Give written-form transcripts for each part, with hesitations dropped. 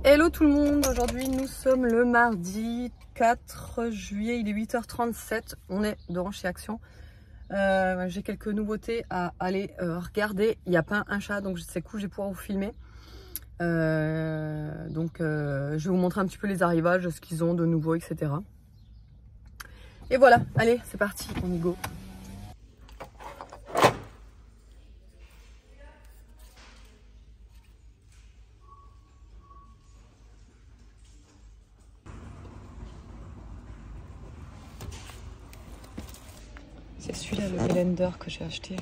Hello tout le monde, aujourd'hui nous sommes le mardi 4 juillet, il est 8h37, on est devant chez Action. J'ai quelques nouveautés à aller regarder, il n'y a pas un chat donc c'est cool, je vais pouvoir vous filmer. Je vais vous montrer un petit peu les arrivages, ce qu'ils ont de nouveau, etc. Et voilà, allez c'est parti, on y go. C'est celui-là, le blender que j'ai acheté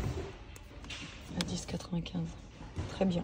à 10,95. Très bien.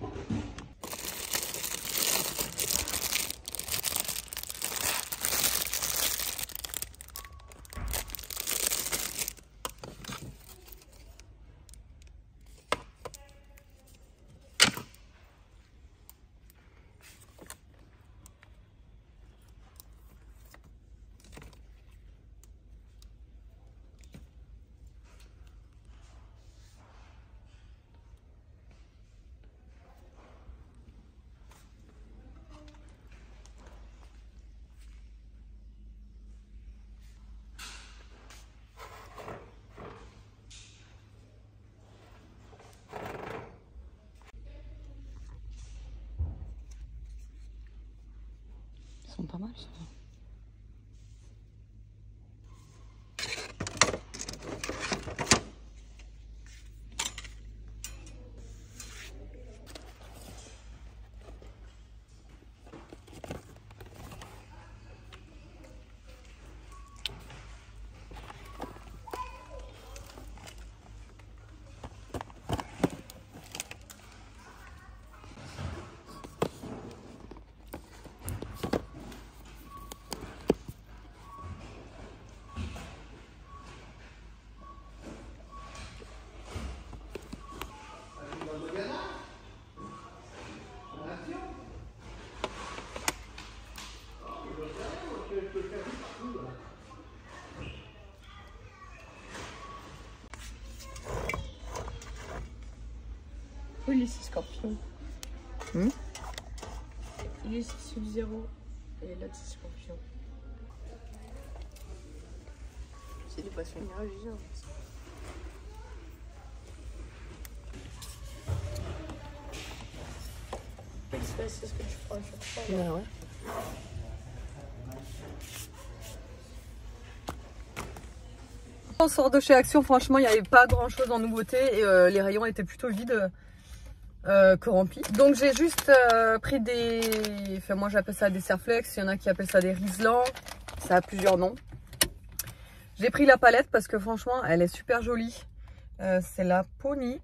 Ils sont pas mal ça. Oui, ici Scorpion. Il est ici Sub-Zero et là c'est Scorpion. C'est des poissons énergie. C'est ce que tu feras à chaque fois. Ouais. On sort de chez Action, franchement il n'y avait pas grand chose en nouveauté et les rayons étaient plutôt vides que remplis. Donc j'ai juste pris des... Enfin moi j'appelle ça des Serflex, il y en a qui appellent ça des Riesland, ça a plusieurs noms. J'ai pris la palette parce que franchement elle est super jolie. C'est la Pony.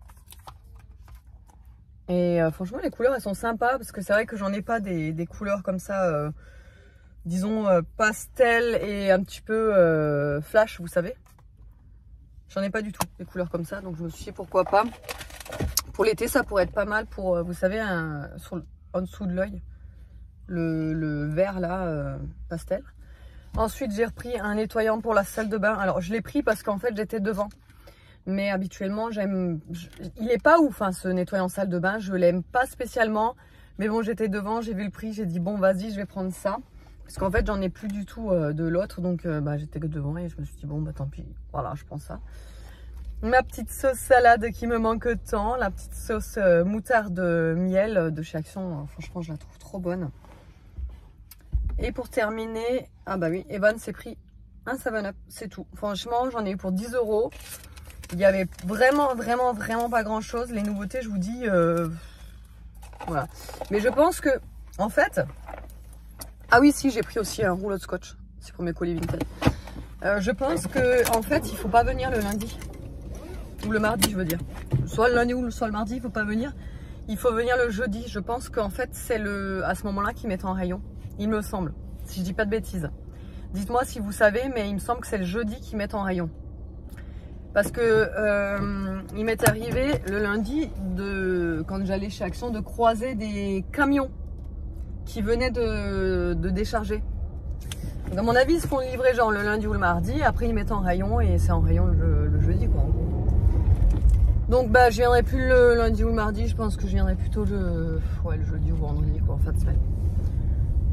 Et franchement les couleurs elles sont sympas parce que c'est vrai que j'en ai pas des couleurs comme ça, disons pastel et un petit peu flash, vous savez. J'en ai pas du tout des couleurs comme ça, donc je me suis dit pourquoi pas. Pour l'été ça pourrait être pas mal pour, vous savez, en dessous de l'œil, le vert là, pastel. Ensuite j'ai repris un nettoyant pour la salle de bain. Alors je l'ai pris parce qu'en fait j'étais devant. Mais habituellement il est pas ouf hein, ce nettoyant salle de bain, je l'aime pas spécialement. Mais bon j'étais devant, j'ai vu le prix, j'ai dit bon vas-y je vais prendre ça. Parce qu'en fait j'en ai plus du tout de l'autre, donc j'étais que devant et je me suis dit bon bah tant pis, voilà je prends ça. Ma petite sauce salade qui me manque tant, la petite sauce moutarde miel de chez Action, franchement je la trouve trop bonne. Et pour terminer, ah bah oui, Evan s'est pris un 7-Up, c'est tout. Franchement j'en ai eu pour 10 €. Il y avait vraiment pas grand chose. Les nouveautés je vous dis, voilà. Mais je pense que, en fait, ah oui si j'ai pris aussi un rouleau de scotch, c'est pour mes colis Vinted. Je pense que en fait il faut pas venir le lundi. Ou le mardi je veux dire, soit le lundi ou soit le mardi il faut pas venir, il faut venir le jeudi. Je pense qu'en fait c'est à ce moment là qu'ils mettent en rayon, il me semble, si je dis pas de bêtises. Dites-moi si vous savez, mais il me semble que c'est le jeudi qu'ils mettent en rayon. Parce que il m'est arrivé le lundi, quand j'allais chez Action, de croiser des camions qui venaient de décharger. Donc à mon avis ils se font livrer genre le lundi ou le mardi, après ils mettent en rayon et c'est en rayon le jeudi quoi. Donc bah je viendrai plus le lundi ou le mardi, je pense que je viendrai plutôt le jeudi ou vendredi quoi, en fin de semaine.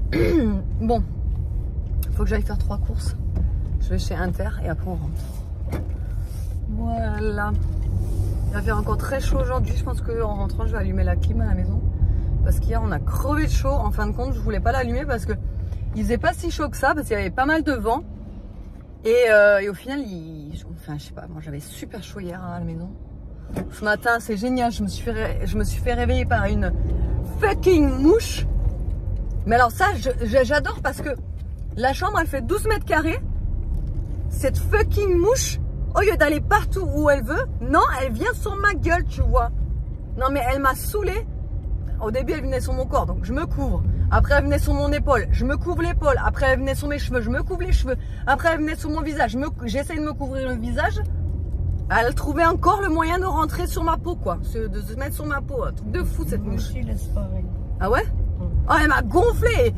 Bon, faut que j'aille faire 3 courses. Je vais chez Inter et après on rentre. Voilà. Il va faire encore très chaud aujourd'hui. Je pense qu'en rentrant, je vais allumer la clim à la maison. Parce qu'hier, on a crevé de chaud. En fin de compte, je voulais pas l'allumer parce que il faisait pas si chaud que ça. Parce qu'il y avait pas mal de vent. Et au final, enfin, je sais pas, moi j'avais super chaud hier à la maison. Ce matin, c'est génial. Je me suis fait réveiller par une fucking mouche. Mais alors ça, j'adore parce que la chambre, elle fait 12 mètres carrés. Cette fucking mouche, au lieu d'aller partout où elle veut, non, elle vient sur ma gueule, tu vois. Non, mais elle m'a saoulée. Au début, elle venait sur mon corps, donc je me couvre. Après, elle venait sur mon épaule, je me couvre l'épaule. Après, elle venait sur mes cheveux, je me couvre les cheveux. Après, elle venait sur mon visage, j'essaie de me couvrir le visage. Elle trouvait encore le moyen de rentrer sur ma peau, quoi. De se mettre sur ma peau. Un truc de fou, cette mouche. Moi aussi, laisse pareil. Ah ouais? Oh, elle m'a gonflé.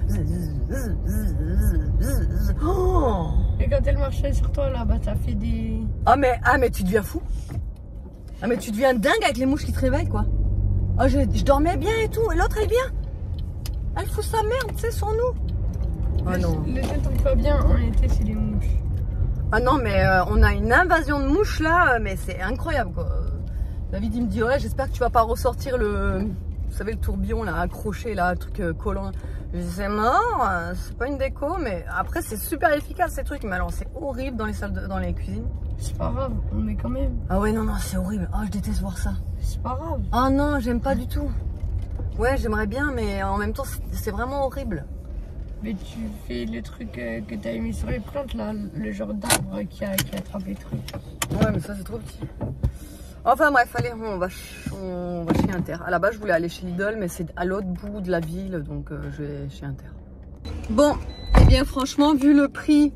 Oh. Et quand elle marchait sur toi, là, bah, ça fait des... Ah mais tu deviens fou. Ah mais tu deviens dingue avec les mouches qui te réveillent, quoi. Oh, je dormais bien et tout. Et l'autre, elle vient. Elle fout sa merde, tu sais, sur nous. Oh non. Le seul truc pas bien en été, c'est les mouches. Ah non, mais on a une invasion de mouches là, mais c'est incroyable, quoi. David, il me dit, ouais, j'espère que tu vas pas ressortir vous savez, le tourbillon là, accroché là, le truc collant. Je dis, c'est mort, c'est pas une déco, mais après, c'est super efficace ces trucs. Mais alors, c'est horrible dans les salles, dans les cuisines. C'est pas grave, on met quand même. Ah ouais, non, c'est horrible. Oh, je déteste voir ça. C'est pas grave. Oh non, j'aime pas du tout. Ouais, j'aimerais bien, mais en même temps, c'est vraiment horrible. Mais tu fais le truc que t'as mis sur les plantes, là, le genre d'arbre qui attrape les trucs. Ouais, mais ça, c'est trop petit. Enfin bref, allez, on va chez Inter. À la base, je voulais aller chez Lidl, mais c'est à l'autre bout de la ville, donc je vais chez Inter. Bon, eh bien franchement, vu le prix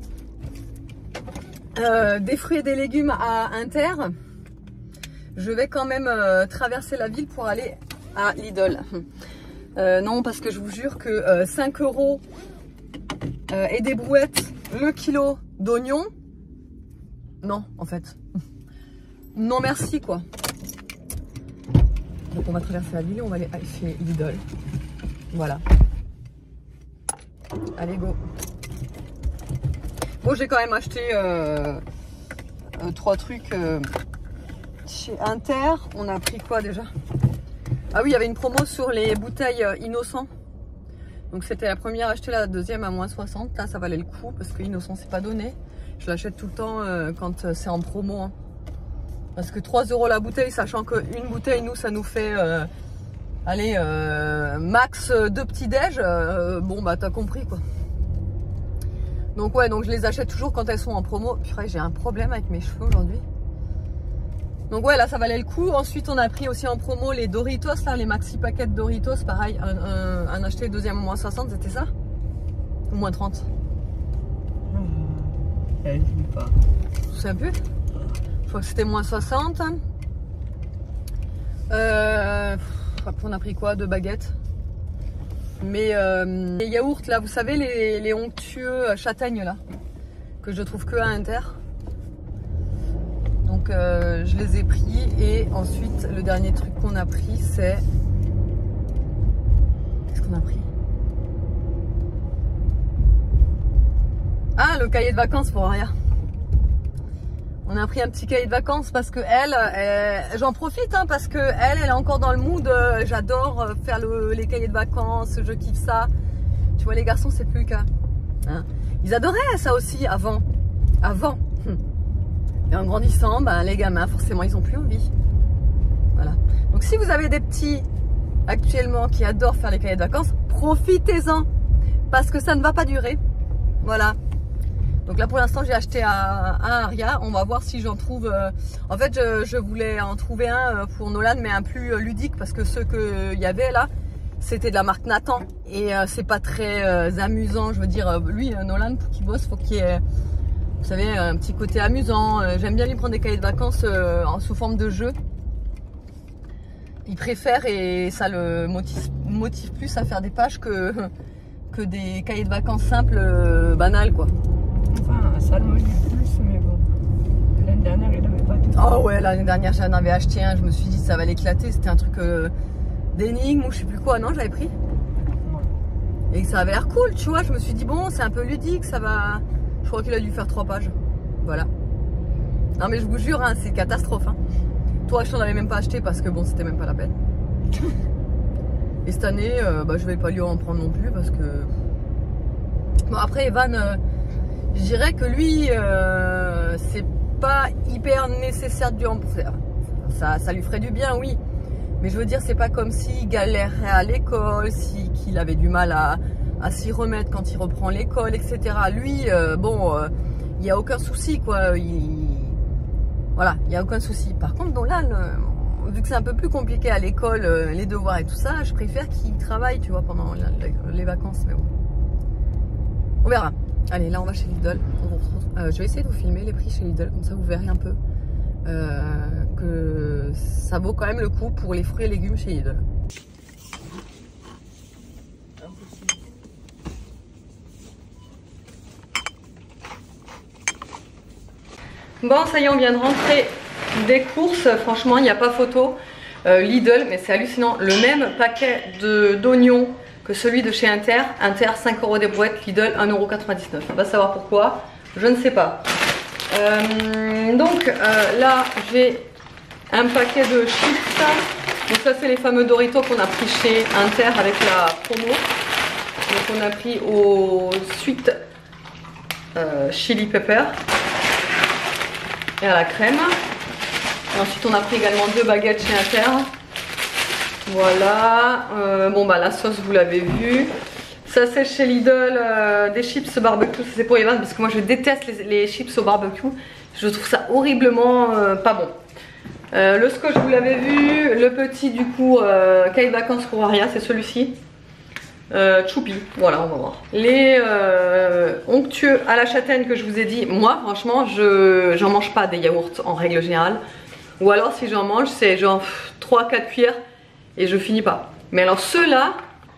des fruits et des légumes à Inter, je vais quand même traverser la ville pour aller à Lidl. Non, parce que je vous jure que 5 € et des brouettes le kilo d'oignons, non, en fait. Non merci, quoi. Donc on va traverser la ville et on va aller chez Lidl. Voilà. Allez, go. Bon, j'ai quand même acheté 3 trucs chez Inter. On a pris quoi déjà? Ah oui, il y avait une promo sur les bouteilles Innocent. Donc c'était la première achetée, la deuxième à moins 60. Là, ça valait le coup parce que Innocent, c'est pas donné. Je l'achète tout le temps quand c'est en promo. Hein. Parce que 3 € la bouteille, sachant qu'une bouteille, nous, ça nous fait, allez, max 2 petits déj. Bon, bah, t'as compris, quoi. Donc, ouais, donc je les achète toujours quand elles sont en promo. Purée, j'ai un problème avec mes cheveux aujourd'hui. Donc, ouais, là, ça valait le coup. Ensuite, on a pris aussi en promo les Doritos, là, les maxi paquets de Doritos. Pareil, un acheté, deuxième, moins 60, c'était ça? Ou moins 30? Je ne sais pas. Je sais plus. Je crois que c'était moins 60. Après, on a pris quoi? 2 baguettes. Mais les yaourts, là, vous savez, les onctueux châtaignes, là, que je trouve que à Inter. Donc, je les ai pris. Et ensuite, le dernier truc qu'on a pris, c'est... Qu'est-ce qu'on a pris? Ah, le cahier de vacances pour Aria. On a pris un petit cahier de vacances parce que j'en profite, hein, parce que elle est encore dans le mood. J'adore faire les cahiers de vacances, je kiffe ça. Tu vois, les garçons, c'est plus le cas. Hein. Ils adoraient ça aussi avant. Et en grandissant, ben, les gamins, forcément, ils n'ont plus envie. Voilà. Donc, si vous avez des petits actuellement qui adorent faire les cahiers de vacances, profitez-en parce que ça ne va pas durer. Voilà. Donc là pour l'instant j'ai acheté un Aria, on va voir si j'en trouve. En fait je voulais en trouver un pour Nolan, mais un plus ludique parce que ceux qu'il y avait là c'était de la marque Nathan et c'est pas très amusant. Je veux dire, lui Nolan pour qu'il bosse, faut qu'il y ait, vous savez, un petit côté amusant. J'aime bien lui prendre des cahiers de vacances sous forme de jeu. Il préfère et ça le motive plus à faire des pages que des cahiers de vacances simples banals, quoi. Enfin, ça le motive plus, mais bon. L'année dernière, il avait pas tout. Oh ouais, l'année dernière, j'en avais acheté un. Je me suis dit, ça va l'éclater. C'était un truc d'énigme ou je sais plus quoi. Non, je l'avais pris. Ouais. Et que ça avait l'air cool, tu vois. Je me suis dit, bon, c'est un peu ludique, ça va. Je crois qu'il a dû faire 3 pages. Voilà. Non, mais je vous jure, hein, c'est catastrophe. Hein. Toi, je t'en avais même pas acheté parce que bon, c'était même pas la peine. Et cette année, bah, je vais pas lui en prendre non plus parce que. Bon, après, Evan, je dirais que lui, c'est pas hyper nécessaire de lui en faire. Ça lui ferait du bien, oui. Mais je veux dire, c'est pas comme s'il galérait à l'école, qu'il avait du mal à s'y remettre quand il reprend l'école, etc. Lui, bon, il n'y a aucun souci, quoi. Voilà, il n'y a aucun souci. Par contre, donc là, vu que c'est un peu plus compliqué à l'école, les devoirs et tout ça, je préfère qu'il travaille, tu vois, pendant les vacances. Mais bon, on verra. Allez, là, on va chez Lidl. Je vais essayer de vous filmer les prix chez Lidl, comme ça, vous verrez un peu que ça vaut quand même le coup pour les fruits et légumes chez Lidl. Bon, ça y est, on vient de rentrer des courses. Franchement, il n'y a pas photo. Lidl, mais c'est hallucinant. Le même paquet d'oignons que celui de chez Inter. Inter, 5 € des brouettes. Lidl, 1,99 €. On va savoir pourquoi. Je ne sais pas. Donc, là, j'ai un paquet de chips. Donc, ça, c'est les fameux Doritos qu'on a pris chez Inter avec la promo. Donc, on a pris au sweet chili pepper. Et à la crème. Et ensuite on a pris également 2 baguettes chez Inter. Voilà. Bon bah la sauce vous l'avez vu. Ça c'est chez Lidl des chips barbecue. Ça c'est pour Evan parce que moi je déteste les chips au barbecue. Je trouve ça horriblement pas bon. Le scotch vous l'avez vu. Le petit du coup cahier de vacances pour Aria, c'est celui-ci. Choupi, voilà, on va voir. Les onctueux à la châtaigne que je vous ai dit, moi franchement j'en mange pas des yaourts en règle générale. Ou alors si j'en mange c'est genre 3-4 cuillères et je finis pas. Mais alors ceux-là,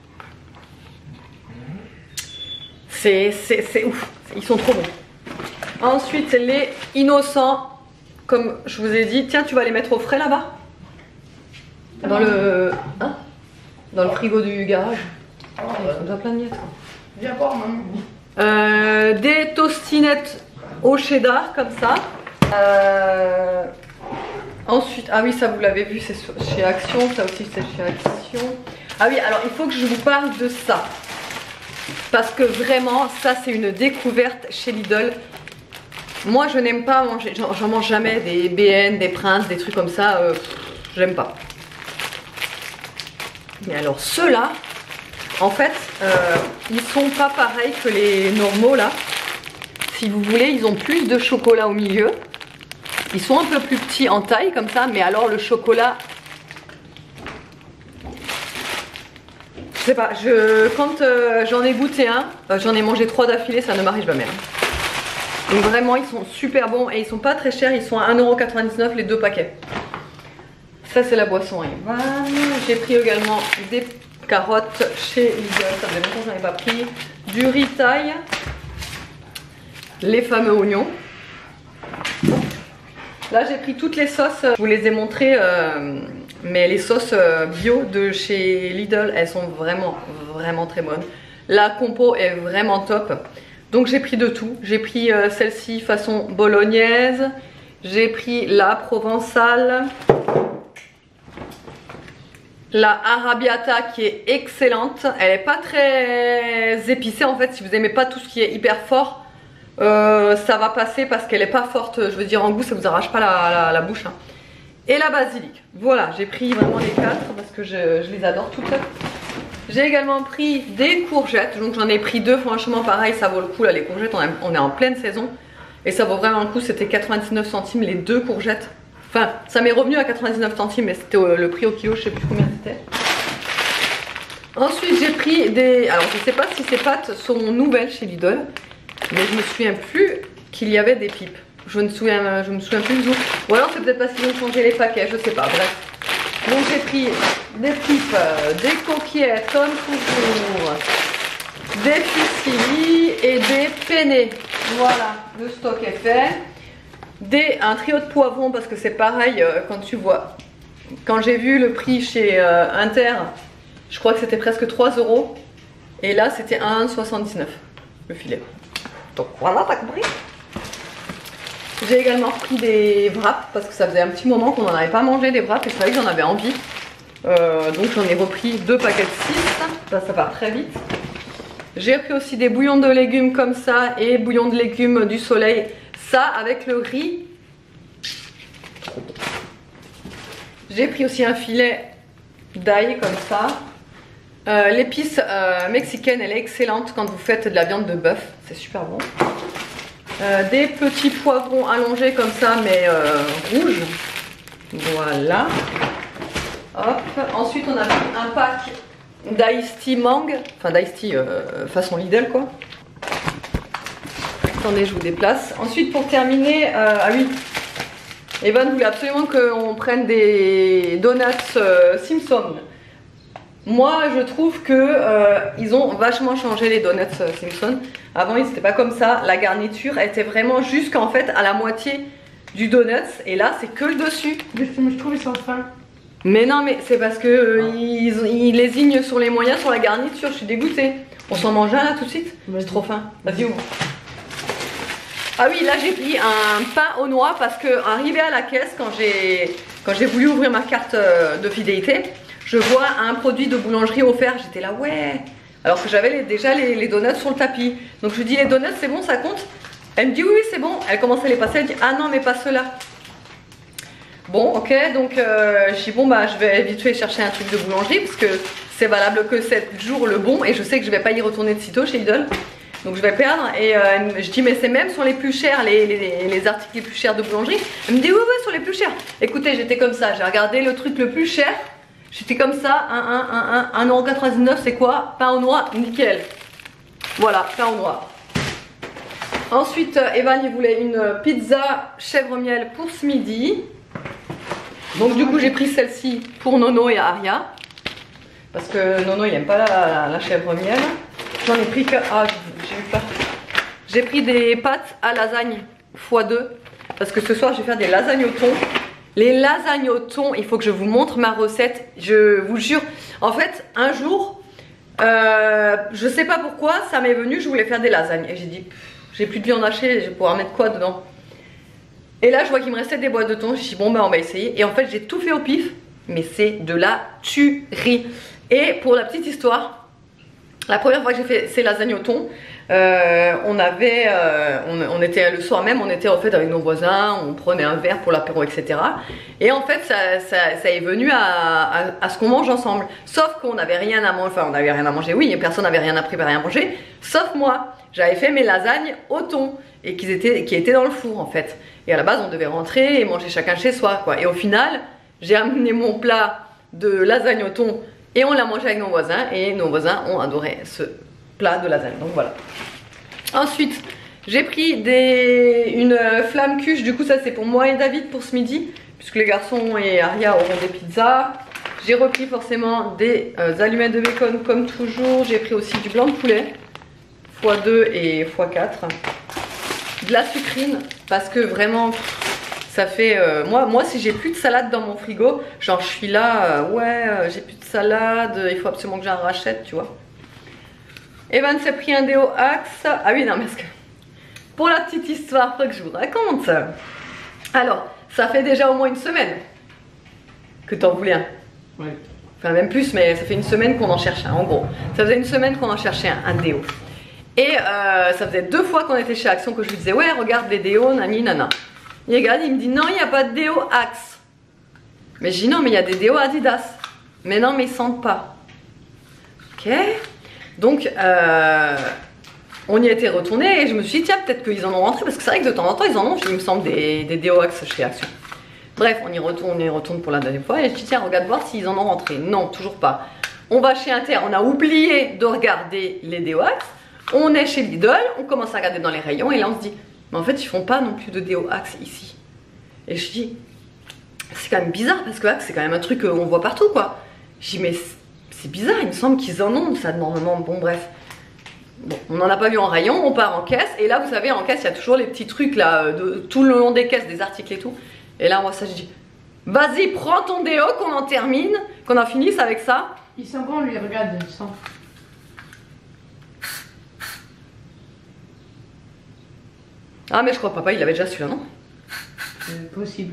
c'est ouf, ils sont trop bons. Ensuite les innocents, comme je vous ai dit, tiens tu vas les mettre au frais là-bas. Dans le... Hein, dans le frigo du garage. Ils sont déjà plein de miettes. Viens voir, maman. Des tostinettes au cheddar comme ça. Ensuite, ah oui, ça vous l'avez vu, c'est chez Action. Ça aussi, c'est chez Action. Ah oui, alors il faut que je vous parle de ça. Parce que vraiment, ça c'est une découverte chez Lidl. Moi, je n'aime pas manger, j'en mange jamais des BN, des Prince, des trucs comme ça. J'aime pas. Mais alors ceux-là. En fait, ils sont pas pareils que les normaux là. Si vous voulez, ils ont plus de chocolat au milieu. Ils sont un peu plus petits en taille comme ça, mais alors le chocolat... Je sais pas, quand j'en ai goûté un, j'en ai mangé 3 d'affilée, ça ne m'arrive jamais. Donc vraiment, ils sont super bons et ils sont pas très chers, ils sont à 1,99 € les 2 paquets. Ça c'est la boisson Evan. J'ai pris également des carottes chez Lidl, ça faisait longtemps que j'en ai pas pris. Du riz thaï, les fameux oignons. Là j'ai pris toutes les sauces, je vous les ai montrées, mais les sauces bio de chez Lidl, elles sont vraiment très bonnes. La compo est vraiment top. Donc j'ai pris de tout. J'ai pris celle-ci façon bolognaise, j'ai pris la provençale, la arrabbiata qui est excellente. Elle est pas très épicée en fait. Si vous aimez pas tout ce qui est hyper fort, ça va passer parce qu'elle est pas forte. Je veux dire en goût, ça vous arrache pas la bouche. Hein. Et la basilic. Voilà, j'ai pris vraiment les 4 parce que je les adore toutes. J'ai également pris des courgettes. Donc j'en ai pris 2. Franchement, pareil, ça vaut le coup là. Les courgettes, on est en pleine saison et ça vaut vraiment le coup. C'était 99 centimes les 2 courgettes. Enfin, ça m'est revenu à 99 centimes, mais c'était le prix au kilo, je sais plus combien c'était. Ensuite, j'ai pris des... Alors, je sais pas si ces pâtes sont nouvelles chez Lidl, mais je me souviens plus qu'il y avait des pipes. Je me souviens plus du tout. Ou alors, c'est peut-être parce qu'ils ont changé les paquets, je sais pas, bref. Donc, j'ai pris des pipes, des coquillettes, comme toujours, des fusilli et des penne. Voilà, le stock est fait. Un trio de poivrons parce que c'est pareil quand tu vois. Quand j'ai vu le prix chez Inter, je crois que c'était presque 3 €. Et là, c'était 1,79 le filet. Donc voilà, t'as compris. J'ai également pris des wraps parce que ça faisait un petit moment qu'on n'en avait pas mangé des wraps et je savais que j'en avais envie. Donc j'en ai repris 2 paquets de 6. Ça part très vite. J'ai pris aussi des bouillons de légumes comme ça et bouillons de légumes du soleil. Ça avec le riz. J'ai pris aussi un filet d'ail comme ça. L'épice mexicaine, elle est excellente quand vous faites de la viande de bœuf. C'est super bon. Des petits poivrons allongés comme ça, mais rouges. Voilà. Hop. Ensuite, on a pris un pack d'Ice Tea Mang. Enfin, d'Ice Tea façon Lidl, quoi. Attendez, je vous déplace. Ensuite, pour terminer, ah oui, Evan voulait absolument qu'on prenne des donuts Simpson. Moi, je trouve que ils ont vachement changé les donuts Simpson. Avant, ils n'étaient pas comme ça. La garniture était vraiment jusqu'en fait à la moitié du donut. Et là, c'est que le dessus. Je trouve qu'ils sont fins. Mais non, mais c'est parce que ils lésignent sur les moyens, sur la garniture. Je suis dégoûtée. On s'en mange un là tout de suite. C'est trop fin. Vas-y, ouvre. Ah oui, là j'ai pris un pain aux noix parce que arrivé à la caisse, quand j'ai voulu ouvrir ma carte de fidélité, je vois un produit de boulangerie offert. J'étais là, ouais. Alors que j'avais déjà les donuts sur le tapis. Donc je lui dis, les donuts c'est bon, ça compte? Elle me dit, oui, oui, c'est bon. Elle commence à les passer, elle dit, ah non, mais pas ceux-là. Bon, ok, donc je dis, bon, bah je vais vite fait chercher un truc de boulangerie parce que c'est valable que 7 jours le bon et je sais que je vais pas y retourner de sitôt chez Lidl. Donc je vais perdre et je dis mais c'est même sur les plus chers, les articles les plus chers de boulangerie. Elle me dit oui oui sur les plus chers. Écoutez j'étais comme ça, j'ai regardé le truc le plus cher. J'étais comme ça, 1,99€ c'est quoi? Pain aux noix, nickel. Voilà, pain aux noix. Ensuite Evan il voulait une pizza chèvre miel pour ce midi. Donc du coup j'ai pris celle-ci pour Nono et Aria. Parce que Nono il aime pas la chèvre miel. J'en ai pris que... Ah, j'ai eu peur. J'ai pris des pâtes à lasagne x2. Parce que ce soir, je vais faire des lasagnes au thon. Les lasagnes au thon, il faut que je vous montre ma recette. Je vous jure. En fait, un jour, je sais pas pourquoi, ça m'est venu, je voulais faire des lasagnes. Et j'ai dit, j'ai plus de viande hachée, je vais pouvoir mettre quoi dedans? Et là, je vois qu'il me restait des boîtes de thon. J'ai dit, bon, ben, on va essayer. Et en fait, j'ai tout fait au pif. Mais c'est de la tuerie. Et pour la petite histoire... La première fois que j'ai fait ces lasagnes au thon, on était le soir même, on était en fait avec nos voisins, on prenait un verre pour l'apéro, etc. Et en fait, ça est venu à ce qu'on mange ensemble. Sauf qu'on n'avait rien à manger, enfin on n'avait rien à manger, oui, personne n'avait rien à préparer à manger, sauf moi. J'avais fait mes lasagnes au thon et qui étaient dans le four en fait. Et à la base, on devait rentrer et manger chacun chez soi, quoi. Et au final, j'ai amené mon plat de lasagne au thon. Et on l'a mangé avec nos voisins et nos voisins ont adoré ce plat de lasagne. Donc voilà. Ensuite, j'ai pris une flamme cuche. Du coup, ça c'est pour moi et David pour ce midi. Puisque les garçons et Aria auront des pizzas. J'ai repris forcément des allumettes de bacon comme toujours. J'ai pris aussi du blanc de poulet. x2 et x4. De la sucrine. Parce que vraiment... Ça fait, moi si j'ai plus de salade dans mon frigo, genre je suis là, j'ai plus de salade, il faut absolument que j'en rachète, tu vois. Evan s'est pris un déo Axe. Ah oui, non, parce que pour la petite histoire, faut que je vous raconte. Alors, ça fait déjà au moins une semaine que t'en voulais un. Oui. Enfin, même plus, mais ça fait une semaine qu'on en cherche un, en gros. Ça faisait une semaine qu'on en cherchait un déo. Et ça faisait 2 fois qu'on était chez Action que je lui disais, ouais, regarde les déos, nani, nana. Il regarde, il me dit non, il n'y a pas de déo Axe. Mais je dis non, mais il y a des déos Adidas. Mais non, mais ils sentent pas. Ok. Donc, on y était retourné et je me suis dit, tiens, peut-être qu'ils en ont rentré. Parce que c'est vrai que de temps en temps, ils en ont, il me semble, des déos Axe chez Action. Bref, on y retourne pour la deuxième fois. Et je dis, tiens, regarde voir s'ils en ont rentré. Non, toujours pas. On va chez Inter, on a oublié de regarder les déos Axe. On est chez Lidl, on commence à regarder dans les rayons et là on se dit, mais en fait ils font pas non plus de déo Axe ici. Et je dis, c'est quand même bizarre parce que Axe c'est quand même un truc qu'on voit partout quoi. Je dis mais c'est bizarre, il me semble qu'ils en ont ça normalement, bon bref. Bon, on n'en a pas vu en rayon, on part en caisse et là vous savez en caisse il y a toujours les petits trucs là, tout le long des caisses, des articles et tout. Et là moi ça je dis, vas-y prends ton déo qu'on en termine, qu'on en finisse avec ça. Il sent bon lui, regarde, il sent. Ah mais je crois que papa il avait déjà celui-là, non? C'est possible.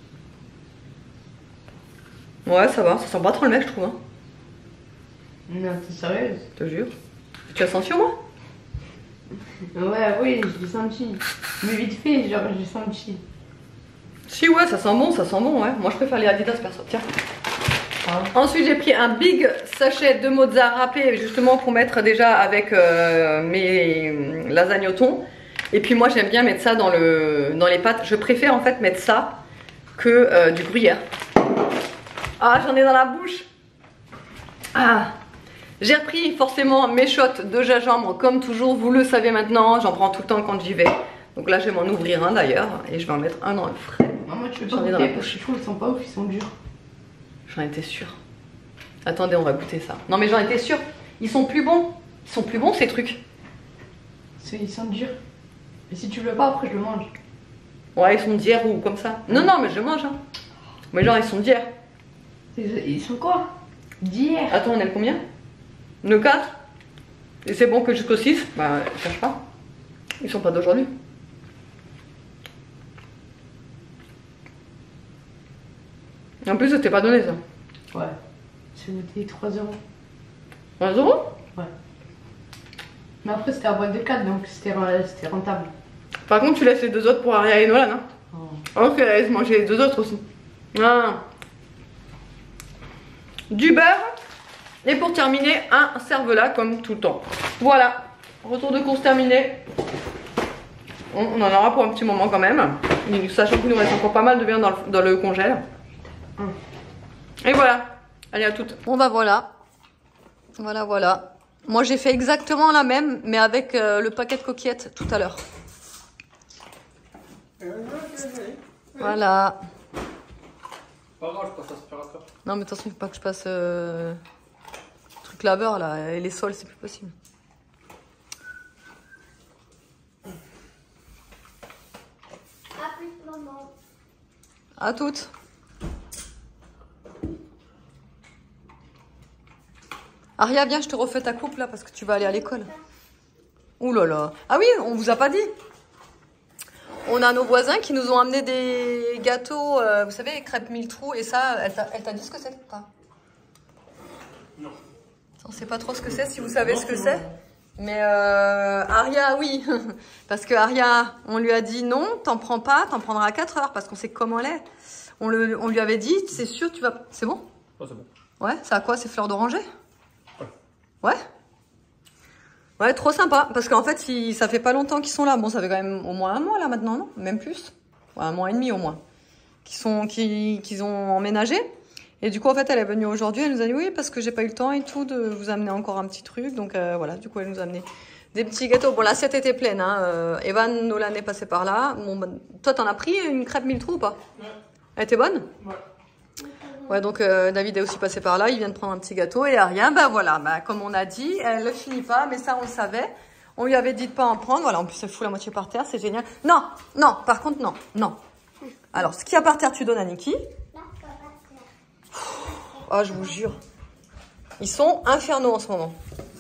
Ouais, ça va, ça sent pas trop le mec, je trouve. Hein. Non, t'es sérieuse? Je te jure. Tu as senti au moins? Ouais, oui, je l'ai senti. Mais vite fait, genre, je l'ai senti. Si, ouais, ça sent bon, ouais. Moi, je préfère les Adidas perso. Tiens. Ah. Ensuite, j'ai pris un big sachet de mozza râpé, justement pour mettre déjà avec mes lasagnes au thon. Et puis, moi, j'aime bien mettre ça dans les pâtes. Je préfère en fait mettre ça que du gruyère. Ah, j'en ai dans la bouche. Ah. J'ai repris forcément mes shots de gingembre, comme toujours, vous le savez maintenant, j'en prends tout le temps quand j'y vais. Donc là, je vais m'en ouvrir un d'ailleurs, et je vais en mettre un dans le frais. Maman, tu veux pas goûter parce que je trouve qu'ils sont pas ouf, ils sont durs. J'en étais sûre. Attendez, on va goûter ça. Non mais j'en étais sûre, ils sont plus bons. Ils sont plus bons ces trucs. Ils sont durs. Et si tu veux pas, après je le mange. Ouais, ils sont d'hier ou comme ça. Non, non, mais je mange. Hein. Mais genre, ils sont d'hier. Ils sont quoi? D'hier. Attends, on est le combien? Le 4. Et c'est bon que jusqu'au 6. Bah, je cherche pas. Ils sont pas d'aujourd'hui. En plus, c'était pas donné ça. Ouais. C'est coûté 3 €. 3 €? Ouais. Mais après, c'était à boîte de 4, donc c'était rentable. Par contre, tu laisses les deux autres pour Aria et Nolan, hein? Oh. Ok, laisse manger les deux autres aussi. Ah. Du beurre. Et pour terminer, un cervelas comme tout le temps. Voilà. Retour de course terminé. On en aura pour un petit moment quand même. Sachant qu'il nous reste encore pas mal de viande dans le congèle. Et voilà. Allez, à toutes. Bon bah voilà. Voilà. Moi j'ai fait exactement la même, mais avec le paquet de coquillettes tout à l'heure. Voilà. Pas grave, je passe l'aspirateur. Non mais de toute façon, il faut pas que je passe truc laveur là, et les sols c'est plus possible. À plus, maman. À toutes. Aria, viens, je te refais ta coupe là parce que tu vas aller à l'école. Ouh là là. Ah oui, on vous a pas dit. On a nos voisins qui nous ont amené des gâteaux, vous savez, crêpes mille trous. Et ça, elle t'a dit ce que c'est ou pas? Non. On sait pas trop ce que c'est, si vous savez ce que c'est. Mais Aria, oui. Parce que Aria, on lui a dit non, t'en prends pas, t'en prendras à 4 heures parce qu'on sait comment elle est. On lui avait dit, c'est sûr, tu vas... C'est bon? Oh, c'est bon. Ouais, ça a quoi? C'est fleurs d'oranger? Ouais? Ouais, trop sympa. Parce qu'en fait, ça fait pas longtemps qu'ils sont là. Bon, ça fait quand même au moins un mois là maintenant, non? Même plus. Ouais, 1 mois et demi au moins. Qu'ils ont emménagé. Et du coup, en fait, elle est venue aujourd'hui. Elle nous a dit oui, parce que j'ai pas eu le temps et tout de vous amener encore un petit truc. Donc voilà, du coup, elle nous a amené des petits gâteaux. Bon, l'assiette était pleine. Hein. Evan Nolan est passé par là. Bon, bah, toi, t'en as pris une crêpe mille trous ou pas? Ouais. Elle était bonne? Ouais. Ouais, donc David est aussi passé par là, il vient de prendre un petit gâteau et Aria, bah voilà, bah, comme on a dit, elle ne finit pas, mais ça on le savait. On lui avait dit de pas en prendre, voilà, en plus elle fout la moitié par terre, c'est génial. Non, par contre non. Alors, ce qu'il y a par terre, tu donnes à Niki. Oh, je vous jure. Ils sont infernaux en ce moment.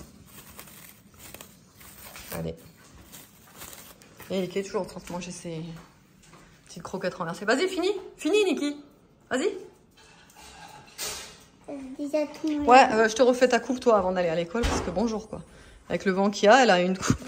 Allez. Et Niki est toujours en train de manger ses petites croquettes renversées. Vas-y, finis Niki. Vas-y. Ouais, je te refais ta coupe toi avant d'aller à l'école parce que bonjour quoi. Avec le vent qu'il y a, elle a une coupe.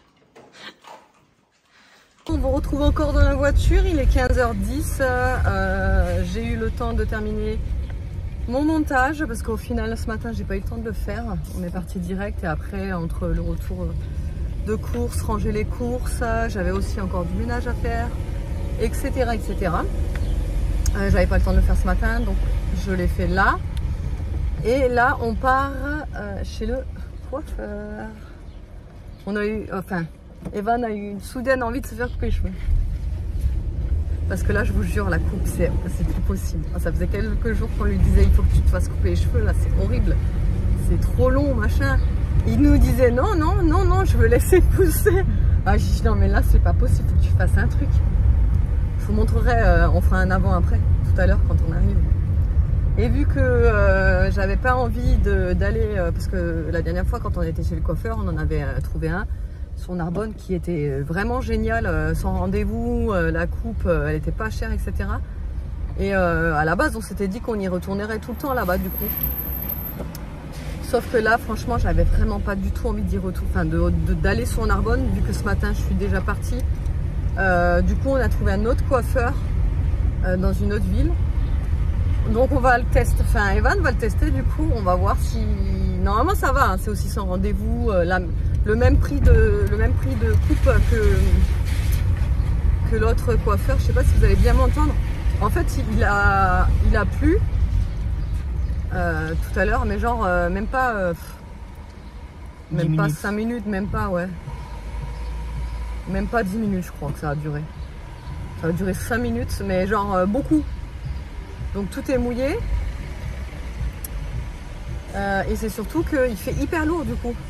On vous retrouve encore dans la voiture, il est 15h10. J'ai eu le temps de terminer mon montage parce qu'au final ce matin j'ai pas eu le temps de le faire. On est parti direct et après entre le retour de courses, ranger les courses, j'avais aussi encore du ménage à faire, etc. J'avais pas le temps de le faire ce matin donc je l'ai fait là. Et là, on part chez le coiffeur. On a eu, enfin, Evan a eu une soudaine envie de se faire couper les cheveux. Parce que là, je vous jure, la coupe, c'est plus possible. Ça faisait quelques jours qu'on lui disait, il faut que tu te fasses couper les cheveux. Là, c'est horrible. C'est trop long, machin. Il nous disait, non, je veux laisser pousser. Ah, j'ai dit, non, mais là, c'est pas possible. Il faut que tu fasses un truc. Je vous montrerai, on fera un avant-après tout à l'heure quand on arrive. Et vu que j'avais pas envie d'aller, parce que la dernière fois quand on était chez le coiffeur, on en avait trouvé un, sur Narbonne qui était vraiment géniale, sans rendez-vous, la coupe elle était pas chère, etc. Et à la base on s'était dit qu'on y retournerait tout le temps là-bas du coup. Sauf que là franchement j'avais vraiment pas du tout envie d'y retourner, enfin d'aller sur Narbonne vu que ce matin je suis déjà partie. Du coup on a trouvé un autre coiffeur dans une autre ville. Donc on va le tester, enfin Evan va le tester du coup, on va voir si... Normalement ça va, hein, c'est aussi sans rendez-vous, le même prix de coupe que l'autre coiffeur. Je sais pas si vous allez bien m'entendre. En fait il a plu tout à l'heure, mais genre même pas 5 minutes, même pas, ouais. Même pas 10 minutes je crois que ça a duré. Ça a duré 5 minutes, mais genre beaucoup. Donc tout est mouillé. Et c'est surtout qu'il fait hyper lourd du coup.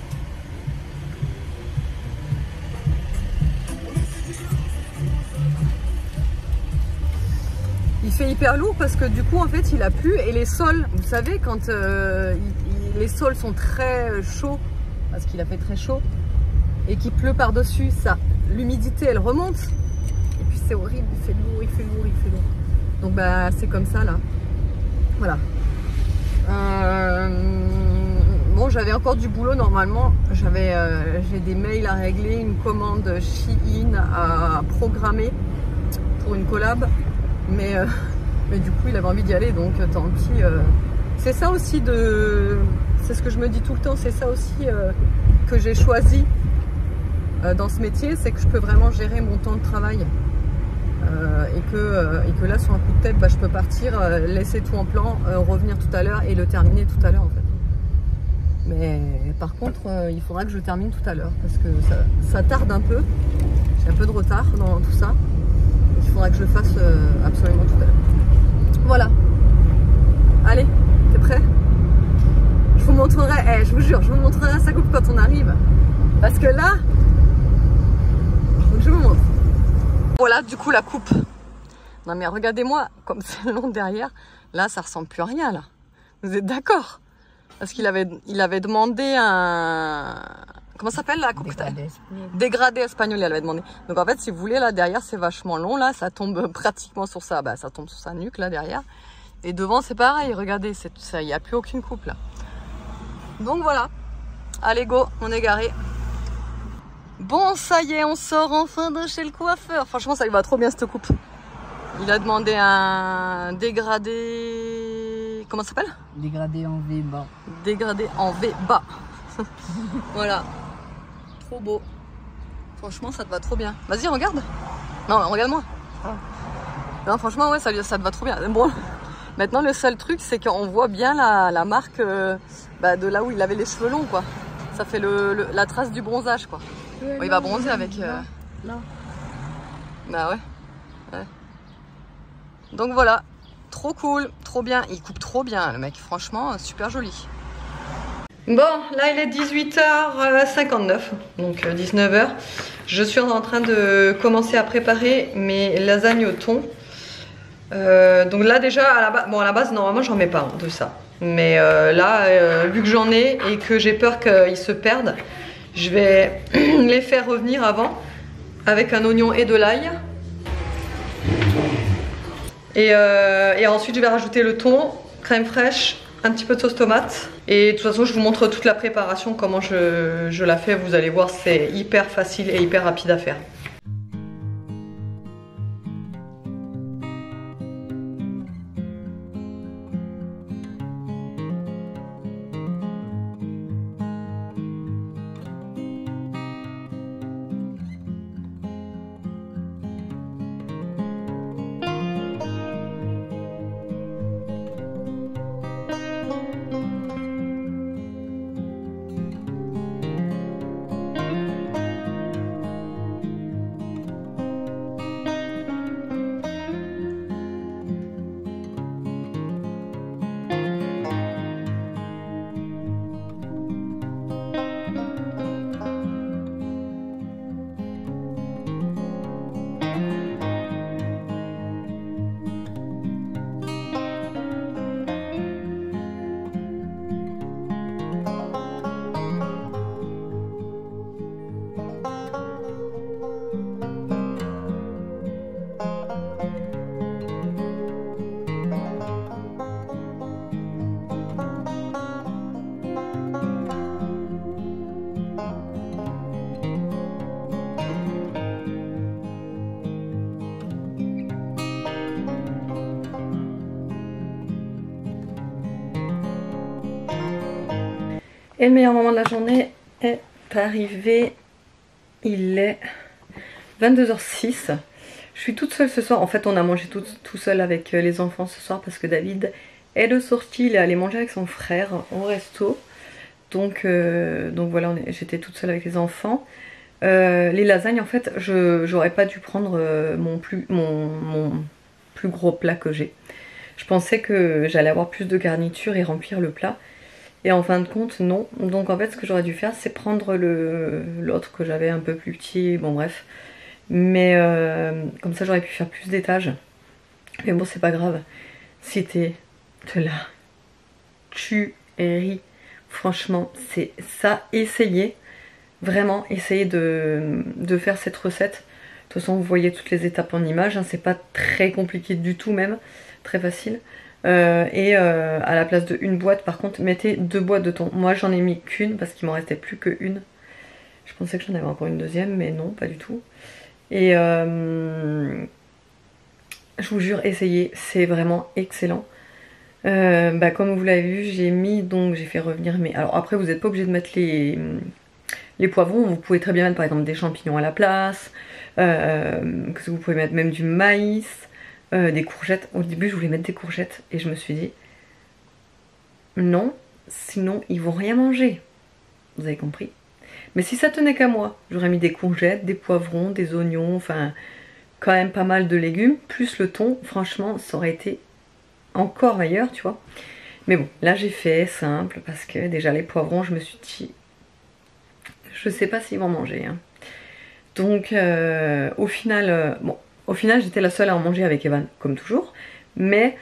Il fait hyper lourd parce que du coup en fait il a plu et les sols, vous savez quand les sols sont très chauds, parce qu'il a fait très chaud et qu'il pleut par dessus, ça, l'humidité elle remonte et puis c'est horrible, il fait lourd, il fait lourd, il fait lourd. Donc bah c'est comme ça là. Voilà. Bon, j'avais encore du boulot normalement. J'ai des mails à régler, une commande Shein à programmer pour une collab. Mais du coup il avait envie d'y aller, donc tant pis. C'est ça aussi c'est ce que je me dis tout le temps, c'est ça aussi que j'ai choisi dans ce métier, c'est que je peux vraiment gérer mon temps de travail. Et que là sur un coup de tête bah, je peux partir, laisser tout en plan, revenir tout à l'heure et le terminer tout à l'heure en fait. Mais par contre il faudra que je termine tout à l'heure parce que ça tarde un peu, j'ai un peu de retard dans tout ça. Il faudra que je le fasse absolument tout à l'heure. Voilà. Allez, t'es prêt? Je vous montrerai, je vous jure, je vous montrerai sa coupe quand on arrive. Parce que là, donc je vous montre. Voilà du coup la coupe. Non mais regardez-moi comme c'est long derrière. Là ça ressemble plus à rien là. Vous êtes d'accord? Parce qu'il avait demandé un... Comment ça s'appelle la coupe? Dégradé espagnol, il avait demandé. Donc en fait si vous voulez là derrière c'est vachement long là. Ça tombe pratiquement sur ça. Bah ça tombe sur sa nuque là derrière. Et devant c'est pareil. Regardez, il n'y a plus aucune coupe là. Donc voilà. Allez go, on est garé. Bon, ça y est, on sort enfin de chez le coiffeur. Franchement, ça lui va trop bien cette coupe. Il a demandé un dégradé... Comment ça s'appelle? Dégradé en V bas. Dégradé en V bas. Voilà. Trop beau. Franchement, ça te va trop bien. Vas-y, regarde. Non, regarde-moi. Ah. Non, franchement, ouais, ça te va trop bien. Bon, maintenant, le seul truc, c'est qu'on voit bien la marque de là où il avait les cheveux longs, quoi. Ça fait la trace du bronzage, quoi. Ouais, il va bronzer avec... Là. Bah ouais. Donc voilà. Trop cool, trop bien. Il coupe trop bien, le mec. Franchement, super joli. Bon, là, il est 18h59. Donc 19h. Je suis en train de commencer à préparer mes lasagnes au thon. Donc là, déjà, à la base, normalement, j'en mets pas de ça. Mais là, vu que j'en ai et que j'ai peur qu'ils se perdent, je vais les faire revenir avant avec un oignon et de l'ail. Et ensuite je vais rajouter le thon, crème fraîche, un petit peu de sauce tomate. Et de toute façon je vous montre toute la préparation, comment je la fais. Vous allez voir, c'est hyper facile et hyper rapide à faire. Et le meilleur moment de la journée est arrivé. Il est 22h06. Je suis toute seule ce soir. En fait, on a mangé tout seul avec les enfants ce soir parce que David est de sortie. Il est allé manger avec son frère au resto. Donc voilà, j'étais toute seule avec les enfants. Les lasagnes, en fait, j'aurais pas dû prendre mon plus gros plat que j'ai. Je pensais que j'allais avoir plus de garniture et remplir le plat. Et en fin de compte, non. Donc en fait, ce que j'aurais dû faire, c'est prendre l'autre que j'avais un peu plus petit. Bon, bref. Mais comme ça, j'aurais pu faire plus d'étages. Mais bon, c'est pas grave. C'était de la tuerie. Franchement, c'est ça. Essayez. Vraiment, essayez de faire cette recette. De toute façon, vous voyez toutes les étapes en images. Hein, c'est pas très compliqué du tout même. Très facile. À la place de une boîte, par contre, mettez 2 boîtes de thon. Moi, j'en ai mis qu'une parce qu'il m'en restait plus qu'une. Je pensais que j'en avais encore une deuxième, mais non, pas du tout. Et je vous jure, essayez, c'est vraiment excellent. Comme vous l'avez vu, j'ai fait revenir mes... Alors après, vous n'êtes pas obligé de mettre les poivrons. Vous pouvez très bien mettre par exemple des champignons à la place. Que vous pouvez mettre même du maïs. Des courgettes. Au début, je voulais mettre des courgettes et je me suis dit non, sinon ils vont rien manger. Vous avez compris? Mais si ça tenait qu'à moi, j'aurais mis des courgettes, des poivrons, des oignons, enfin quand même pas mal de légumes, plus le thon. Franchement, ça aurait été encore meilleur, tu vois. Mais bon, là j'ai fait simple parce que déjà les poivrons, je me suis dit je sais pas s'ils vont manger. Hein. Donc au final, au final, j'étais la seule à en manger avec Evan, comme toujours. Mais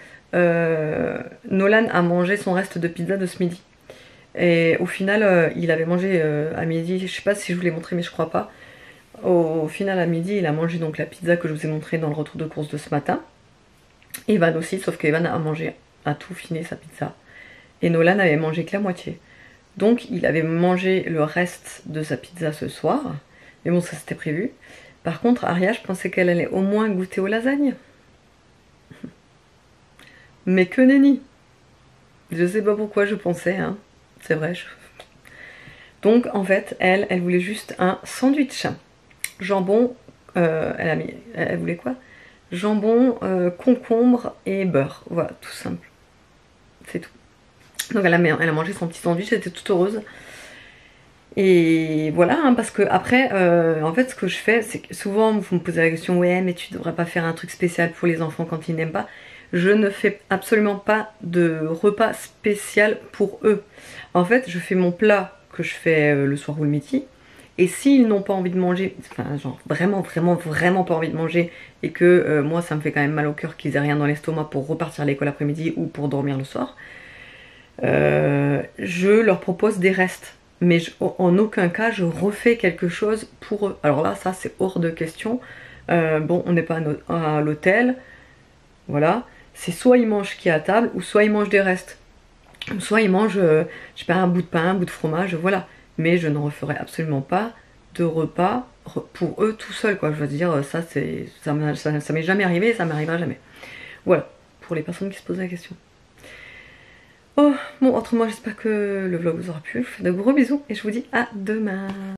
Nolan a mangé son reste de pizza de ce midi. Et au final, il avait mangé à midi, je sais pas si je vous l'ai montré, mais je crois pas. Au final, à midi, il a mangé donc la pizza que je vous ai montré dans le retour de course de ce matin. Evan aussi, sauf qu'Evan a tout fini sa pizza. Et Nolan avait mangé que la moitié. Donc, il avait mangé le reste de sa pizza ce soir. Mais bon, ça c'était prévu. Par contre, Aria, je pensais qu'elle allait au moins goûter aux lasagnes. Mais que nenni. Je sais pas pourquoi je pensais, hein. C'est vrai. Donc, en fait, elle voulait juste un sandwich. Jambon, elle voulait quoi? Jambon, concombre et beurre. Voilà, tout simple. C'est tout. Donc, elle a mangé son petit sandwich, elle était toute heureuse. Et voilà, hein, parce que après, en fait, ce que je fais, c'est que souvent, vous me posez la question, ouais, mais tu devrais pas faire un truc spécial pour les enfants quand ils n'aiment pas. Je ne fais absolument pas de repas spécial pour eux. En fait, je fais mon plat que je fais le soir ou le midi. Et s'ils n'ont pas envie de manger, enfin, genre vraiment pas envie de manger, et que moi, ça me fait quand même mal au cœur qu'ils aient rien dans l'estomac pour repartir à l'école après-midi ou pour dormir le soir, je leur propose des restes. Mais en aucun cas je refais quelque chose pour eux. Alors là, ça c'est hors de question. Bon, on n'est pas à l'hôtel. Voilà. C'est soit ils mangent ce qu'il y a à table, ou soit ils mangent des restes. Soit ils mangent, je sais pas, un bout de pain, un bout de fromage, voilà. Mais je ne referai absolument pas de repas pour eux tout seuls, quoi. Je veux dire, ça m'est jamais arrivé et ça m'arrivera jamais. Voilà, pour les personnes qui se posent la question. Oh, bon, autrement, j'espère que le vlog vous aura plu. Je vous fais de gros bisous et je vous dis à demain.